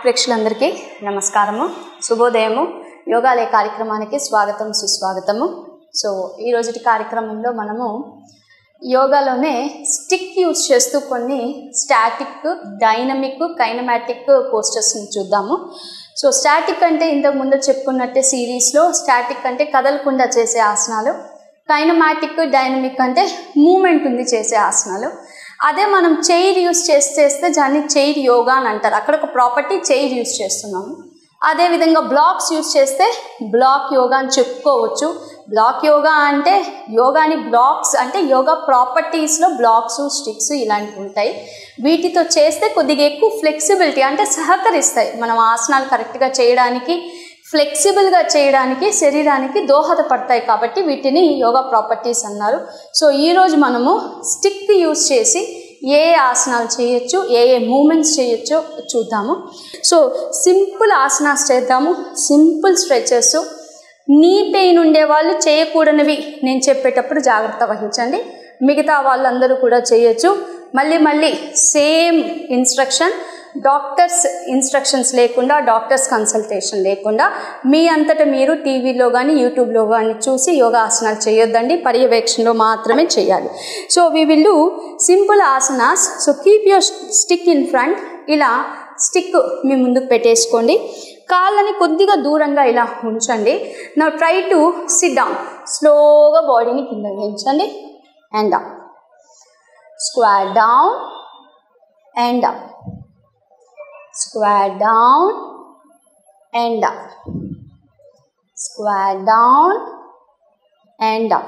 ప్రేక్షకులందరికీ నమస్కారము, శుభోదయము. యోగాలయ కార్యక్రమానికి స్వాగతం, సుస్వాగతము. సో ఈ రోజుటి కార్యక్రమంలో మనము యోగాలోనే స్టిక్ యూజ్ చేస్తూ కొన్ని స్టాటిక్, డైనమిక్, కైనమాటిక్ పోస్టర్స్ని చూద్దాము. సో స్టాటిక్ అంటే ఇంతకు ముందు చెప్పుకున్నట్టే సిరీస్లో స్టాటిక్ అంటే కదలకుండా చేసే ఆసనాలు, కైనమాటిక్, డైనమిక్ అంటే మూమెంట్ ఉంది చేసే ఆసనాలు. అదే మనం చైర్ యూస్ చేస్తే దాన్ని చైర్ యోగా అని అంటారు. అక్కడ ఒక ప్రాపర్టీ చైర్ యూస్ చేస్తున్నాము. అదేవిధంగా బ్లాక్స్ యూస్ చేస్తే బ్లాక్ యోగా అని చెప్పుకోవచ్చు. బ్లాక్ యోగా అంటే యోగాని బ్లాక్స్ అంటే యోగా ప్రాపర్టీస్లో బ్లాక్స్, స్టిక్స్ ఇలాంటివి ఉంటాయి. వీటితో చేస్తే కొద్దిగా ఎక్కువ ఫ్లెక్సిబిలిటీ అంటే సహకరిస్తాయి. మనం ఆసనాలు కరెక్ట్గా చేయడానికి, ఫ్లెక్సిబుల్గా చేయడానికి శరీరానికి దోహదపడతాయి. కాబట్టి వీటిని యోగా ప్రాపర్టీస్ అన్నారు. సో ఈరోజు మనము స్టిక్ యూస్ చేసి ఏ ఆసనాలు చేయొచ్చు, ఏ మూమెంట్స్ చేయొచ్చో చూద్దాము. సో సింపుల్ ఆసనాస్ చేద్దాము, సింపుల్ స్ట్రెచెస్. నీ పెయిన్ ఉండేవాళ్ళు చేయకూడనివి నేను చెప్పేటప్పుడు జాగ్రత్త వహించండి. మిగతా వాళ్ళందరూ కూడా చేయొచ్చు. మళ్ళీ సేమ్ ఇన్స్ట్రక్షన్, డాక్టర్స్ ఇన్స్ట్రక్షన్స్ లేకుండా, డాక్టర్స్ కన్సల్టేషన్ లేకుండా మీ అంతటా మీరు టీవీలో కానీ యూట్యూబ్లో కానీ చూసి యోగా ఆసనాలు చేయొద్దండి. పర్యవేక్షణలో మాత్రమే చేయాలి. So we will do simple asanas. So keep your stick in front. ఇలా స్టిక్ మీ ముందుకు పెట్టేసుకోండి. కాళ్ళని కొద్దిగా దూరంగా ఇలా ఉంచండి. Now try to sit down. స్లోగా బాడీని కింద దించండి and up. Squat down and up. Square down and up. Square down and up.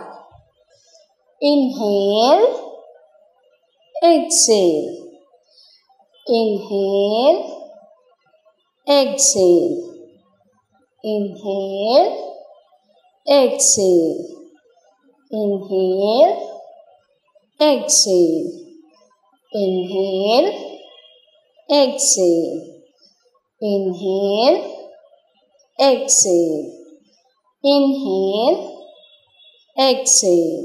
Inhale, exhale. Inhale, exhale. Inhale, exhale. Inhale, exhale. Inhale, exhale. Inhale, exhale. Inhale, exhale.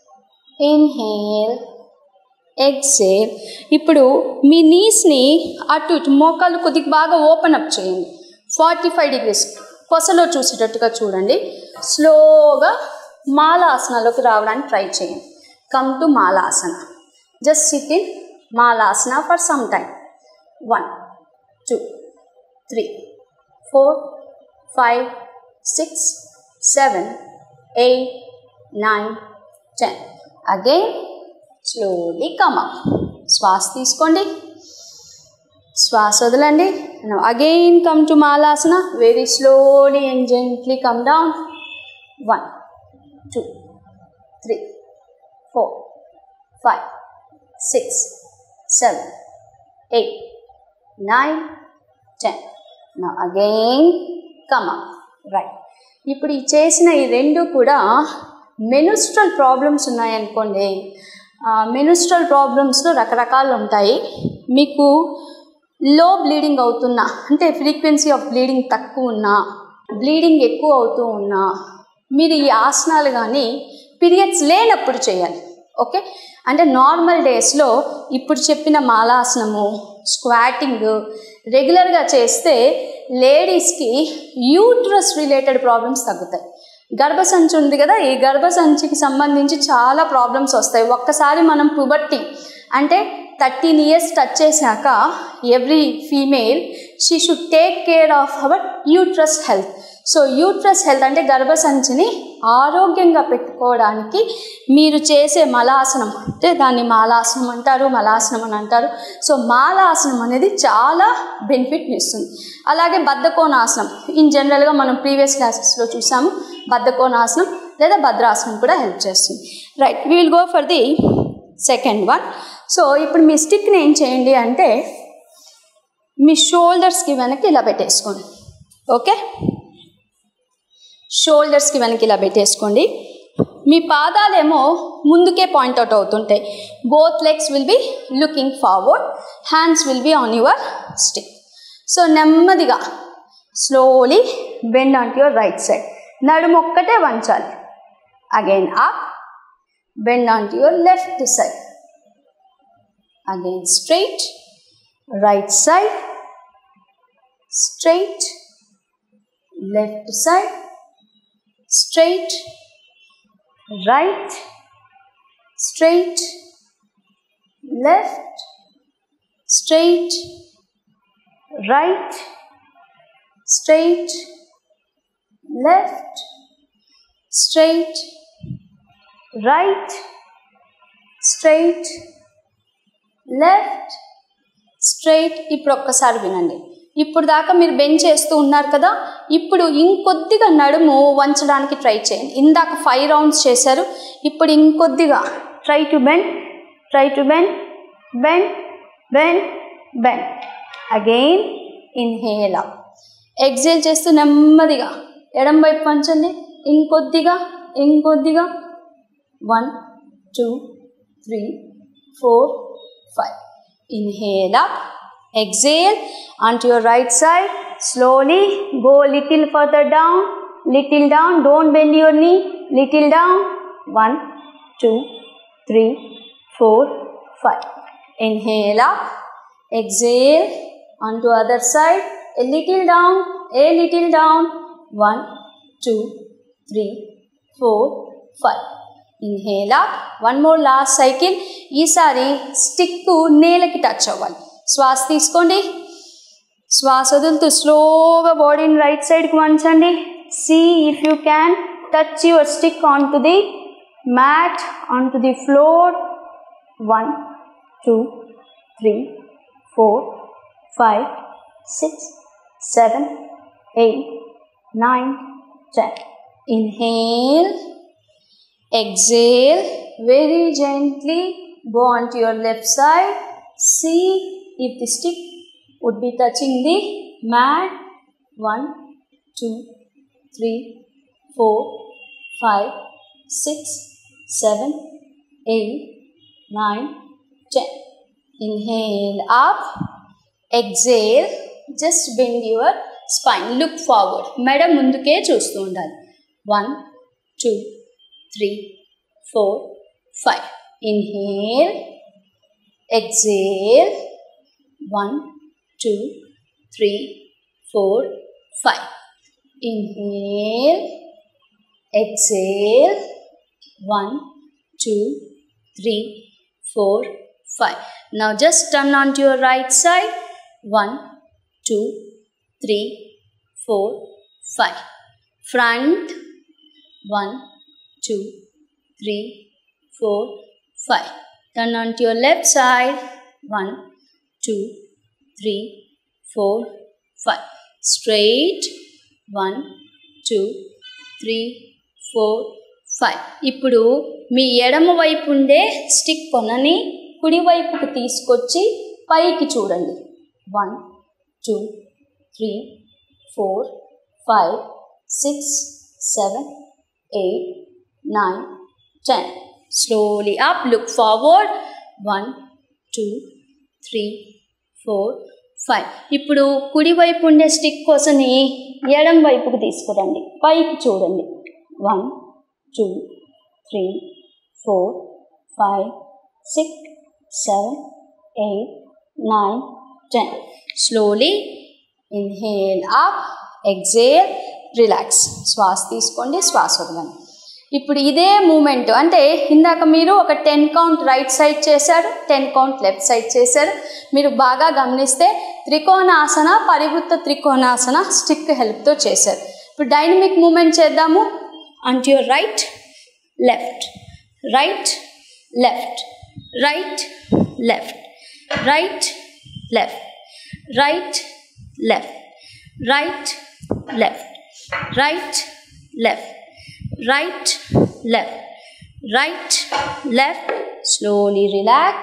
Inhale, exhale. ఇప్పుడు మీ నీస్ని అటు ఇటు మోకాలు కొద్దిగా బాగా ఓపెన్ అప్ చేయండి. 45 degrees కొసలో చూసేటట్టుగా చూడండి. స్లోగా మాలాసనలోకి రావడానికి ట్రై చేయండి. Come to malasana. Just sit in malasana for some time. 1, 2, 3, 4, 5, 6, 7, 8, 9, 10. Again, slowly come up. శ్వాస తీసుకోండి, శ్వాస వదలండి. Again come to Malasana. Very slowly and gently come down. 1, 2, 3, 4, 5, 6, 7, 8, 9, 10. Now again come up. Right. ఇప్పుడు ఈ చేసిన ఈ రెండు కూడా మెనుస్ట్రల్ ప్రాబ్లమ్స్ ఉన్నాయనుకోండి. మెనుస్ట్రల్ ప్రాబ్లమ్స్లో రకరకాలు ఉంటాయి. మీకు లో బ్లీడింగ్ అవుతున్నా అంటే ఫ్రీక్వెన్సీ ఆఫ్ బ్లీడింగ్ తక్కువ ఉన్నా, బ్లీడింగ్ ఎక్కువ అవుతూ ఉన్నా మీరు ఈ ఆసనాలు కానీ పీరియడ్స్ లేనప్పుడు చేయాలి. ఓకే, అంటే నార్మల్ డేస్లో ఇప్పుడు చెప్పిన మాలాసనము, స్క్వాటింగ్ రెగ్యులర్గా చేస్తే లేడీస్కి యూట్రస్ రిలేటెడ్ ప్రాబ్లమ్స్ తగ్గుతాయి. గర్భసంచి ఉంది కదా, ఈ గర్భసంచికి సంబంధించి చాలా ప్రాబ్లమ్స్ వస్తాయి. ఒక్కసారి మనం పుబర్టీ అంటే 13 years టచ్ చేశాక every female she should take care of our uterus health. So uterus health అంటే గర్భసంచిని ఆరోగ్యంగా పెట్టుకోవడానికి మీరు చేసే మలాసనం అంటే దాన్ని మాలాసనం అంటారు, మలాసనం అని అంటారు. సో మాలాసనం అనేది చాలా బెనిఫిట్ని ఇస్తుంది. అలాగే బద్ధకోణాసనం ఇన్ జనరల్గా మనం ప్రీవియస్ క్లాసెస్లో చూసాము. బద్ధకోణాసనం లేదా భద్రాసనం కూడా హెల్ప్ చేస్తుంది. Right, we will go for the second one. So ఇప్పుడు మీ స్టిక్ని ఏం చేయండి అంటే మీ షోల్డర్స్కి వెనక్కి ఇలా పెట్టేసుకోండి. ఓకే, షోల్డర్స్కి వెనక్కి ఇలా పెట్టేసుకోండి. మీ పాదాలేమో ముందుకే పాయింట్అవుట్ అవుతుంటాయి. Both legs will be looking forward, hands will be on your stick. So నెమ్మదిగా slowly bend on to your right side. నడుము ఒక్కటే వంచాలి. Again up, bend on to your left side. Again straight, right side, straight, left side, straight, right, straight, left, straight, right, straight, left, straight, right, straight, left, straight. ఇప్పుడు ఒక్కసారి వినండి. ఇప్పుడు దాకా మీరు bend చేస్తూ ఉన్నారు కదా, ఇప్పుడు ఇంకొద్దిగా నడుము వంచడానికి ట్రై చేయండి. ఇందాక 5 రౌండ్స్ చేశారు, ఇప్పుడు ఇంకొద్దిగా try to bend, bend, bend, bend. Again inhale up, exhale చేస్తూ నెమ్మదిగా ఎడం వైపు వంచండి. ఇంకొద్దిగా 1 2 3 4 5. Inhale up, exhale onto your right side. Slowly go little further down, don't bend your knee, little down. 1 2 3 4 5. Inhale up, exhale onto other side, a little down. 1 2 3 4 5. Inhale up, one more last cycle. ఈసారి stick నేలకి touch అవ్వాలి. శ్వాస తీసుకోండి, శ్వాస వదులుతూ స్లోగా బాడీని right సైడ్కి వంచండి. See if you can touch your stick onto the mat, onto the floor. 1 2 3 4 5 6 7 8 9 10. Inhale, exhale, very gently go onto your left side. See if the stick would be touching the mat. 1 2 3 4 5 6 7 8 9 10. Inhale up, exhale, just bend your spine, look forward, మెడ ముందుకే చూస్తూ ఉండాలి. 1 2 3 4 5. Inhale, exhale, 1 2 3 4 5. Inhale, exhale, 1 2 3 4 5. Now just turn onto your right side. 1 2 3 4 5. Front. 1 2 3 4 5. Turn onto your left side. 1 2 3 4 5. Straight. 1 2 3 4 5. ఇప్పుడు మీ ఎడమ వైపు ఉండే stick కొనని కుడి వైపుకు తీసుకొచ్చి పైకి చూడండి. 1 2 3 4 5 6 7 8 9 10. Slowly up, look forward. 1 2 3 4 5. ఇప్పుడు కుడి వైపు ఉండే స్టిక్ కోసని ఎడం వైపుకు తీసుకురండి, పైకి చూడండి. 1 2 3 4 5 6 7 8 9 10. Slowly inhale up, exhale, relax. శ్వాస తీసుకోండి, శ్వాస వదలండి. ఇప్పుడు ఇదే మూమెంట్ అంటే ఇందాక మీరు ఒక 10 కౌంట్ రైట్ సైడ్ చేశారు, 10 కౌంట్ లెఫ్ట్ సైడ్ చేశారు. మీరు బాగా గమనిస్తే త్రికోణాసన, పరివృత్త త్రికోణాసన స్టిక్ హెల్ప్తో చేశారు. ఇప్పుడు డైనమిక్ మూమెంట్ చేద్దాము. అంటు your right left, right left, right left, right left, right left, right left, right left, right left, right left. Slowly relax,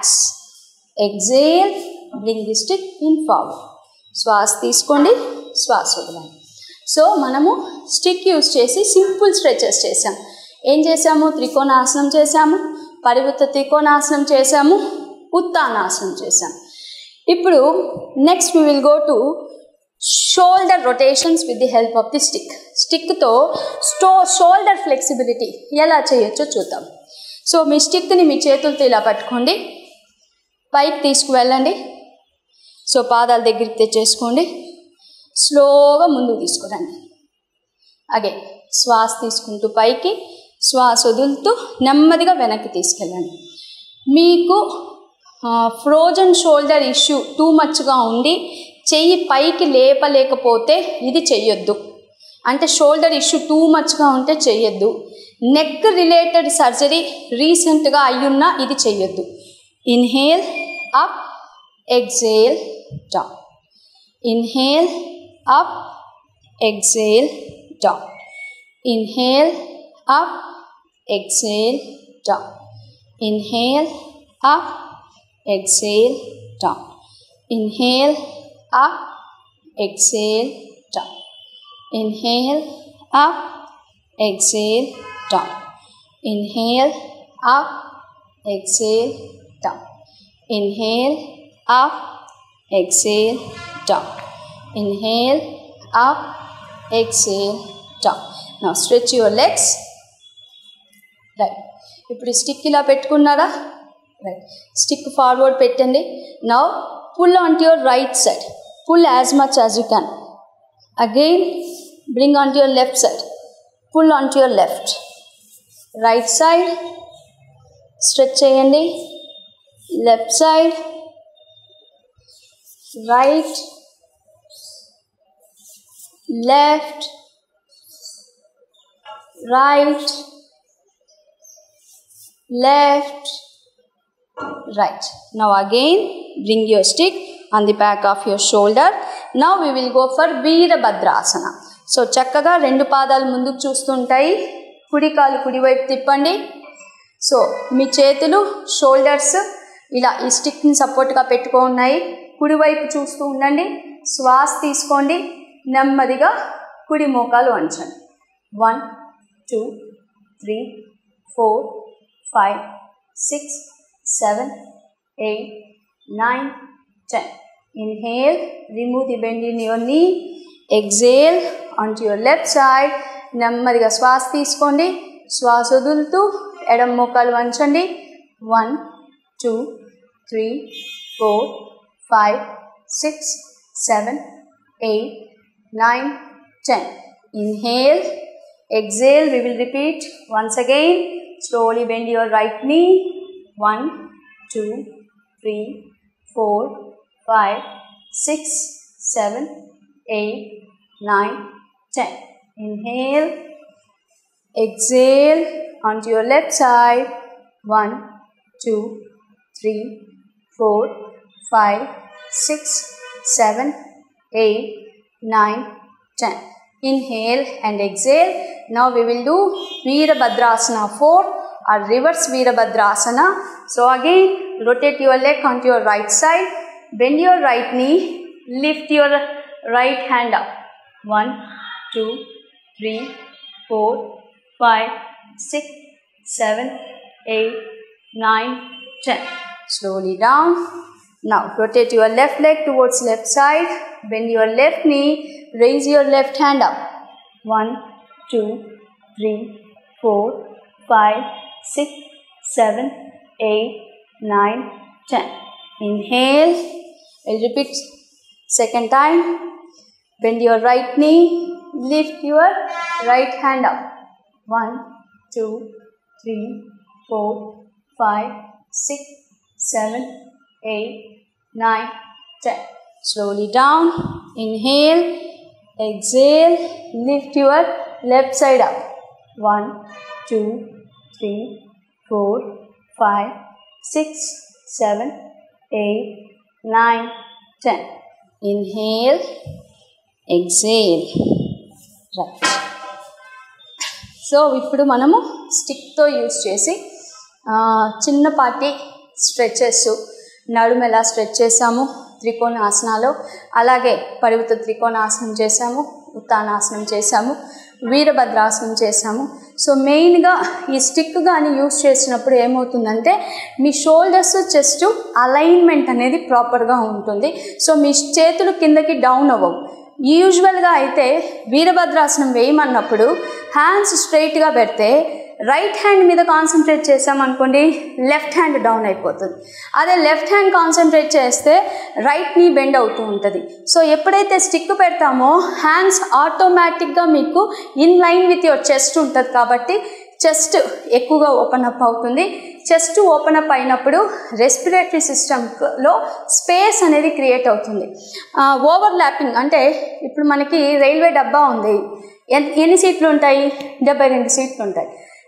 exhale, bring the stick in forward. శ్వాస తీసుకోండి, శ్వాస వదలండి. సో మనము స్టిక్ యూజ్ చేసి simple stretches చేసాం. ఏం చేసాము? త్రికోణాసనం చేసాము, పరివృత్త త్రికోణాసనం చేసాము, ఉత్తానాసనం చేసాము. ఇప్పుడు next we will go to shoulder rotations with the help of the stick. స్టిక్తో షోల్డర్ ఫ్లెక్సిబిలిటీ ఎలా చేయొచ్చో చూద్దాం. సో మీ స్టిక్ని మీ చేతులతో ఇలా పట్టుకోండి, పైకి తీసుకువెళ్ళండి. సో పాదాల దగ్గరికి తెచ్చేసుకోండి. స్లోగా ముందుకు తీసుకురండి. అగైన్ శ్వాస తీసుకుంటూ పైకి, శ్వాస వదులుతూ నెమ్మదిగా వెనక్కి తీసుకెళ్ళండి. మీకు ఫ్రోజన్ షోల్డర్ ఇష్యూ టూ మచ్గా ఉండి చెయ్యి పైకి లేపలేకపోతే ఇది చెయ్యొద్దు. అంటే షోల్డర్ ఇష్యూ టూ మచ్గా ఉంటే చెయ్యొద్దు. నెక్ రిలేటెడ్ సర్జరీ రీసెంట్గా అయ్యున్నా ఇది చెయ్యొద్దు. Inhale up, exhale down. Inhale up, exhale down. Inhale up, exhale down. Inhale up, exhale down. Inhale up, exhale down. Inhale up, exhale down. Inhale up, exhale down. Inhale up, exhale down. Inhale up, exhale down. Now stretch your legs. Right. ఇప్పుడు stick ఇలా పెట్టుకున్నారా? Right. Stick forward పెట్టండి. Now pull on to your right side. Pull as much as you can. Again bring on to your left side. Pull on to your left. Right side stretch చేయండి. Left side, right, left, right, left, right. Now again bring your stick on the back of your shoulder. Now we will go for Veerabhadrasana. So చక్కగా రెండు పాదాలు ముందుకు చూస్తుంటాయి. కుడి కాలు కుడివైపు తిప్పండి. So మీ చేతులు షోల్డర్స్ ఇలా ఈ స్టిక్ని సపోర్ట్గా పెట్టుకున్నాయి. కుడివైపు చూస్తూ ఉండండి. శ్వాస తీసుకోండి. నెమ్మదిగా కుడి మోకాలు వంచండి. 1 2 3 4 5 6 7 8 9 10. Inhale, remove the bend in your knee. Exhale onto your left side. నెమ్మదిగా శ్వాస తీసుకోండి. శ్వాస వదులుతూ ఎడమ మోకాలు వంచండి. 1 2 3 4 5 6 7 8 9 10. Inhale, exhale. We will repeat once again. Slowly bend your right knee. 1 2 3 4 5 6 7 8 9 10. Inhale, exhale onto your left side. 1 2 3 4 5 6 7 8 9 10. Inhale and exhale. Now we will do Veerabhadrasana 4 or reverse Veerabhadrasana. So again rotate your leg onto your right side. Bend your right knee. Lift your right hand up. 1 2 3 4 5 6 7 8 9 10. Slowly down. Now rotate your left leg towards left side. Bend your left knee. Raise your left hand up. 1 2 3 4 5 6 7 8 9 10. Inhale. I'll repeat second time. Bend your right knee. Lift your right hand up. 1 2 3 4 5 6 7 8 9 10. Slowly down. Inhale. Exhale. Lift your left side up. 1 2 3 4 5 6 7 8 9 10. Inhale, exhale. Right. So ఇప్పుడు మనము స్టిక్తో use చేసి చిన్నపాటి stretches, నడుము ఎలా stretch చేసాము త్రికోణాసనాలో, అలాగే పరివృత త్రికోణాసనం చేసాము, ఉత్తానాసనం చేసాము, వీరభద్రాసనం చేసాము. సో మెయిన్గా ఈ స్టిక్ కానీ యూజ్ చేసినప్పుడు ఏమవుతుందంటే మీ షోల్డర్స్ చెస్ట్ అలైన్మెంట్ అనేది ప్రాపర్గా ఉంటుంది. సో మీ చేతులు కిందకి డౌన్ అవ్వవు. యూజువల్గా అయితే వీరభద్రాసనం వేయమన్నప్పుడు హ్యాండ్స్ స్ట్రైట్గా పెడితే రైట్ హ్యాండ్ మీద కాన్సన్ట్రేట్ చేసామనుకోండి లెఫ్ట్ హ్యాండ్ డౌన్ అయిపోతుంది. అదే లెఫ్ట్ హ్యాండ్ కాన్సన్ట్రేట్ చేస్తే రైట్ నీ బెండ్ అవుతూ ఉంటుంది. సో ఎప్పుడైతే స్టిక్ పెడతామో హ్యాండ్స్ ఆటోమేటిక్గా మీకు in line with your chest ఉంటుంది కాబట్టి చెస్ట్ ఎక్కువగా ఓపెన్ అప్ అవుతుంది. చెస్ట్ ఓపెన్ అప్ అయినప్పుడు రెస్పిరేటరీ సిస్టంలో స్పేస్ అనేది క్రియేట్ అవుతుంది. ఓవర్ ల్యాపింగ్ అంటే ఇప్పుడు మనకి రైల్వే డబ్బా ఉంది, ఎన్ని సీట్లు ఉంటాయి? 72 సీట్లు ఉంటాయి.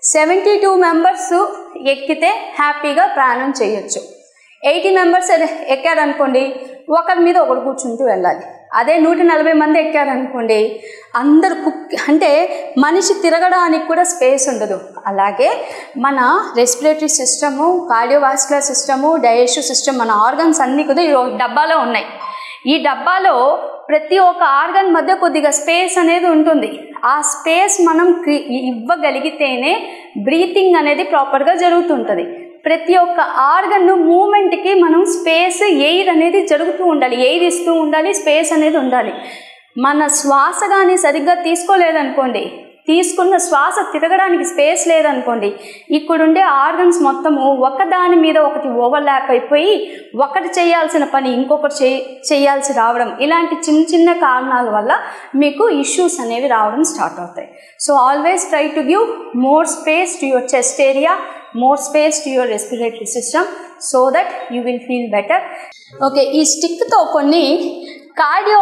72 మెంబర్స్ ఎక్కితే హ్యాపీగా ప్రయాణం చేయొచ్చు. 80 మెంబర్స్ ఎక్కారనుకోండి ఒకరి మీద ఒకరు కూర్చుంటూ వెళ్ళాలి. అదే 140 మంది ఎక్కారనుకోండి అందరు అంటే మనిషి తిరగడానికి కూడా స్పేస్ ఉండదు. అలాగే మన respiratory system, cardiovascular system, digestive system, మన ఆర్గన్స్ అన్నీ కూడా ఈ డబ్బాలో ఉన్నాయి. ఈ డబ్బాలో ప్రతి ఒక్క ఆర్గన్ మధ్య కొద్దిగా స్పేస్ అనేది ఉంటుంది. ఆ స్పేస్ మనం ఇవ్వగలిగితేనే బ్రీతింగ్ అనేది ప్రాపర్గా జరుగుతుంటుంది. ప్రతి ఒక్క ఆర్గన్ మూమెంట్కి మనం స్పేస్, ఎయిర్ అనేది జరుగుతూ ఉండాలి, ఎయిర్ ఇస్తూ ఉండాలి, స్పేస్ అనేది ఉండాలి. మన శ్వాస కానీ సరిగ్గా తీసుకోలేదనుకోండి, తీసుకున్న శ్వాస తిరగడానికి స్పేస్ లేదనుకోండి, ఇక్కడుండే ఆర్గన్స్ మొత్తము ఒకదాని మీద ఒకటి ఓవర్లాప్ అయిపోయి ఒకటి చేయాల్సిన పని ఇంకొకటి చేయాల్సి రావడం, ఇలాంటి చిన్న చిన్న కారణాల వల్ల మీకు ఇష్యూస్ అనేవి రావడం స్టార్ట్ అవుతాయి. So always try to give more space to your chest area, more space to your respiratory system so that you will feel better. Okay, ఈ స్టిక్తో కొన్ని కార్డియో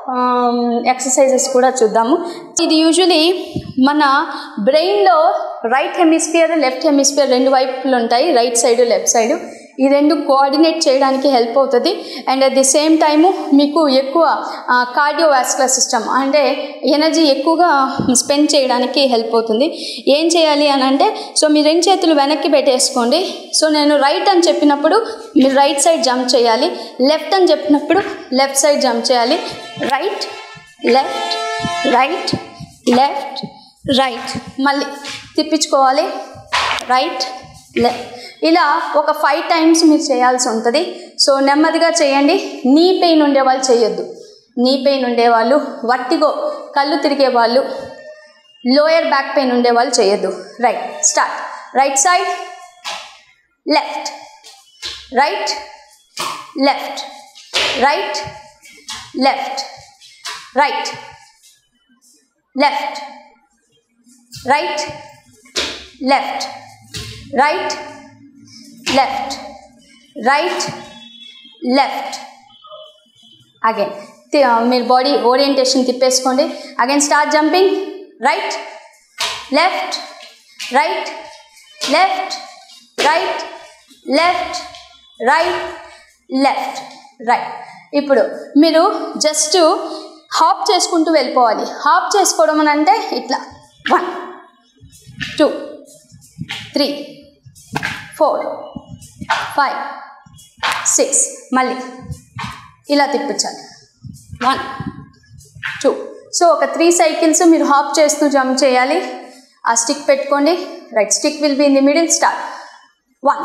ఎక్సర్సైజెస్ కూడా చూద్దాము. ఇది యూజువలీ మన బ్రెయిన్లో రైట్ హెమిస్ఫియర్, లెఫ్ట్ హెమిస్ఫియర్ రెండు వైపులు ఉంటాయి, రైట్ సైడ్ లెఫ్ట్ సైడ్. ఈ రెండు కోఆర్డినేట్ చేయడానికి హెల్ప్ అవుతుంది. And at the same time మీకు ఎక్కువ కార్డియోవాస్కులర్ సిస్టమ్ అంటే ఎనర్జీ ఎక్కువగా స్పెండ్ చేయడానికి హెల్ప్ అవుతుంది. ఏం చేయాలి అని అంటే, సో మీ రెండు చేతులు వెనక్కి పెట్టేసుకోండి. సో నేను రైట్ అని చెప్పినప్పుడు మీరు రైట్ సైడ్ జంప్ చేయాలి, లెఫ్ట్ అని చెప్పినప్పుడు లెఫ్ట్ సైడ్ జంప్ చేయాలి. Right left right left right, మళ్ళీ తిప్పించుకోవాలి, రైట్ లెఫ్ట్. ఇలా ఒక 5 టైమ్స్ మీరు చేయాల్సి ఉంటుంది. సో నెమ్మదిగా చేయండి. నీ పెయిన్ ఉండేవాళ్ళు చేయొద్దు. నీ పెయిన్ ఉండేవాళ్ళు, వర్టిగో కళ్ళు తిరిగే వాళ్ళు, లోయర్ బ్యాక్ పెయిన్ ఉండేవాళ్ళు చేయొద్దు. Right start. Right side left right left right left right left right left right left right left. Again మీరు బాడీ ఓరియంటేషన్ తిప్పేసుకోండి. Again start jumping. Right left right left right left right left right. ఇప్పుడు మీరు just hop చేసుకుంటూ వెళ్ళిపోవాలి. Hop చేసుకోవడం అని అంటే ఇట్లా 1 2 3 4 5 6 మళ్ళీ ఇలా తిప్పించాలి. 1 2. సో ఒక 3 సైకిల్స్ మీరు హాప్ చేస్తూ జంప్ చేయాలి. ఆ స్టిక్ పెట్టుకోండి. Right stick will be in the middle. Start. 1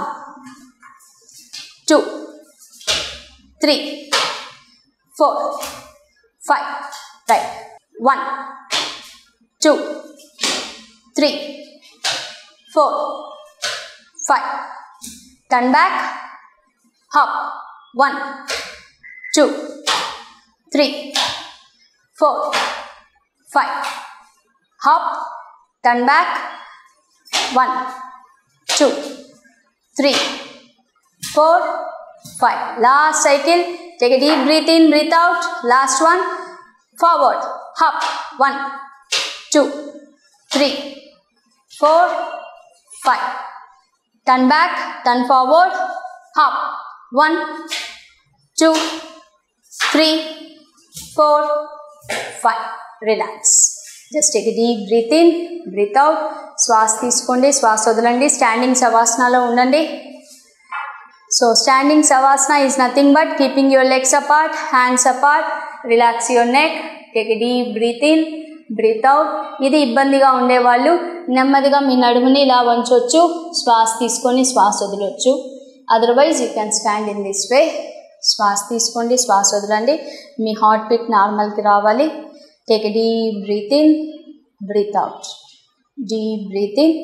2 3 4 5 right. 1 2 3 4 5. Turn back. Hop. 1 2 3 4 5. Hop. Turn back. 1 2 3 4 5. Last cycle. Take a deep breath in, breathe out. Last one. Forward. Hop. 1 2 3 4 5. Turn back, turn forward, hop. 1 2 3 4 5. Relax. Just take a deep breath in, breathe out. శ్వాస తీసుకోండి, శ్వాస వదలండి. Standing శవాసనాలో ఉండండి. So standing shavasana is nothing but keeping your legs apart, hands apart. Relax your neck. Take a deep breath in, breath out. ఇది ఇబ్బందిగా ఉండేవాళ్ళు నెమ్మదిగా మీ నడుముని ఇలా వంచవచ్చు, శ్వాస తీసుకొని శ్వాస వదలవచ్చు. Otherwise you can stand in this way. శ్వాస తీసుకోండి, శ్వాస వదలండి. మీ హార్ట్ బీట్ నార్మల్కి రావాలి. Take a deep breath in, breath out. Deep breath in,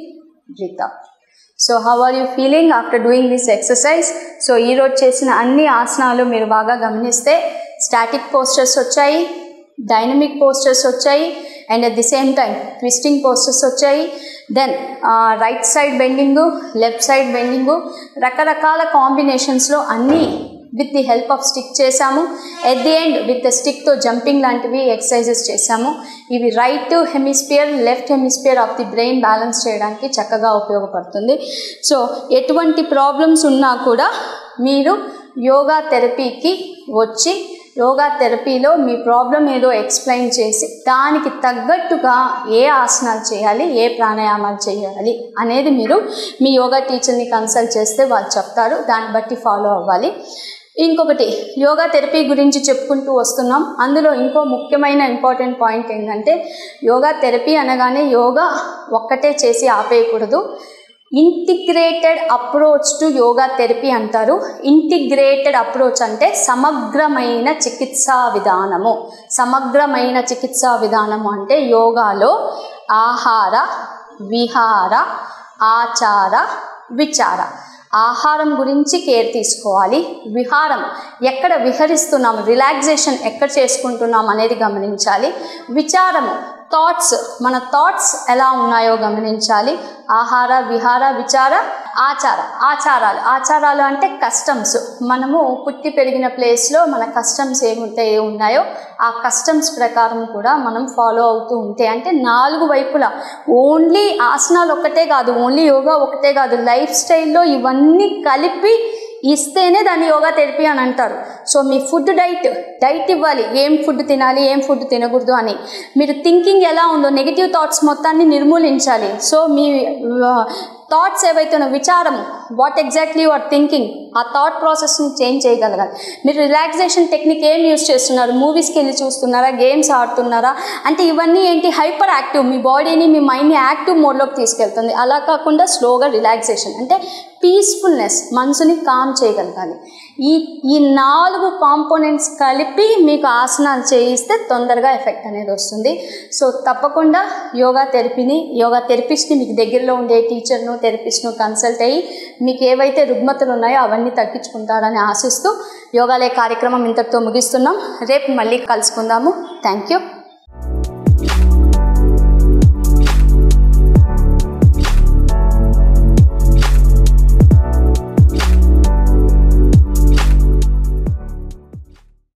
breathe out. So how are you feeling after doing this exercise? So ఈ రోజు చేసిన అన్ని ఆసనాలు మీరు బాగా గమనిస్తే స్టాటిక్ పోస్చర్స్ వచ్చాయి, డైనమిక్ పోస్చర్స్ వచ్చాయి, and at the same time twisting postures వచ్చాయి. Then right side bending, left side bending, రకరకాల కాంబినేషన్స్లో అన్నీ with the help of stick చేసాము. At the end with the స్టిక్తో జంపింగ్ లాంటివి ఎక్సర్సైజెస్ చేసాము. ఇవి right hemisphere, left hemisphere of the brain balance చేయడానికి చక్కగా ఉపయోగపడుతుంది. సో ఎటువంటి ప్రాబ్లమ్స్ ఉన్నా కూడా మీరు యోగా థెరపీకి వచ్చి యోగా థెరపీలో మీ ప్రాబ్లం ఏదో ఎక్స్ప్లెయిన్ చేసి దానికి తగ్గట్టుగా ఏ ఆసనాలు చేయాలి, ఏ ప్రాణాయామాలు చేయాలి అనేది మీరు మీ యోగా టీచర్ని కన్సల్ట్ చేస్తే వాళ్ళు చెప్తారు, దాన్ని బట్టి ఫాలో అవ్వాలి. ఇంకొకటి యోగా థెరపీ గురించి చెప్పుకుంటూ వస్తున్నాం. అందులో ఇంకో ముఖ్యమైన ఇంపార్టెంట్ పాయింట్ ఏంటంటే యోగా థెరపీ అనగానే యోగా ఒక్కటే చేసి ఆపేయకూడదు. Integrated approach to yoga therapy అంటారు. ఇంటిగ్రేటెడ్ అప్రోచ్ అంటే సమగ్రమైన చికిత్సా విధానము. సమగ్రమైన చికిత్సా విధానము అంటే యోగాలో ఆహార, విహార, ఆచార, విచార. ఆహారం గురించి కేర్ తీసుకోవాలి, విహారం ఎక్కడ విహరిస్తున్నాము, రిలాక్సేషన్ ఎక్కడ చేసుకుంటున్నాం అనేది గమనించాలి, విచారము థాట్స్, మన థాట్స్ ఎలా ఉన్నాయో గమనించాలి. ఆహార, విహార, విచార, ఆచార. ఆచారాలు అంటే కస్టమ్స్. మనము పుట్టి పెరిగిన ప్లేస్లో మన కస్టమ్స్ ఉన్నాయో ఆ కస్టమ్స్ ప్రకారం కూడా మనం ఫాలో అవుతూ ఉంటే, అంటే 4 వైపులా ఓన్లీ ఆసనాలు ఒక్కటే కాదు, ఓన్లీ యోగా ఒకటే కాదు, లైఫ్ స్టైల్లో ఇవన్నీ కలిపి ఇస్తేనే దాన్ని యోగా థెరపీ అని అంటారు. సో మీ ఫుడ్ డైట్ ఇవ్వాలి, ఏం ఫుడ్ తినాలి, ఏం ఫుడ్ తినకూడదు అని. మీరు థింకింగ్ ఎలా ఉందో, నెగిటివ్ థాట్స్ మొత్తాన్ని నిర్మూలించాలి. సో మీ థాట్స్ ఏవైతే విచారము, what exactly you are thinking, ఆ థాట్ ప్రాసెస్ని చేంజ్ చేయగలగాలి. మీరు రిలాక్సేషన్ టెక్నిక్ ఏం యూజ్ చేస్తున్నారు, మూవీస్కి వెళ్ళి చూస్తున్నారా, గేమ్స్ ఆడుతున్నారా అంటే ఇవన్నీ ఏంటి, హైపర్ యాక్టివ్, మీ బాడీని మీ మైండ్ని యాక్టివ్ మోడ్లోకి తీసుకెళ్తుంది. అలా కాకుండా స్లోగా రిలాక్సేషన్ అంటే పీస్ఫుల్నెస్, మనసుని కామ్ చేయగలగాలి. ఈ 4 కాంపోనెంట్స్ కలిపి మీకు ఆసనాలు చేయిస్తే తొందరగా ఎఫెక్ట్ అనేది వస్తుంది. సో తప్పకుండా యోగా థెరపిస్ట్ని మీకు దగ్గరలో ఉండే టీచర్ను, థెరపిస్ట్ను కన్సల్ట్ అయ్యి మీకు ఏవైతే రుగ్మతలు ఉన్నాయో అవన్నీ తగ్గించుకుంటారని ఆశిస్తూ యోగాలయ కార్యక్రమం ఇంతటితో ముగిస్తున్నాం. రేపు మళ్ళీ కలుసుకుందాము. Thank you.